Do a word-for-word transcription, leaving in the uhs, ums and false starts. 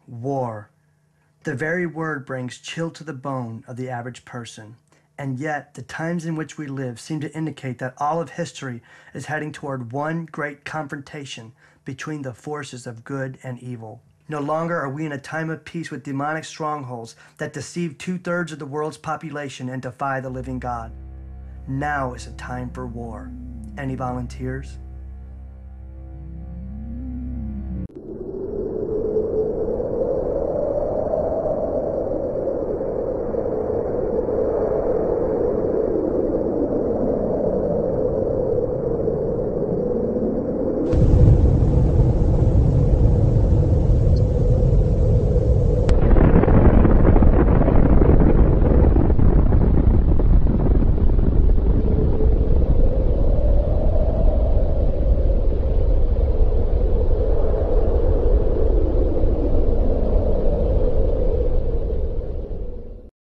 War. The very word brings chill to the bone of the average person. And yet, the times in which we live seem to indicate that all of history is heading toward one great confrontation between the forces of good and evil. No longer are we in a time of peace with demonic strongholds that deceive two-thirds of the world's population and defy the living God. Now is a time for war. Any volunteers?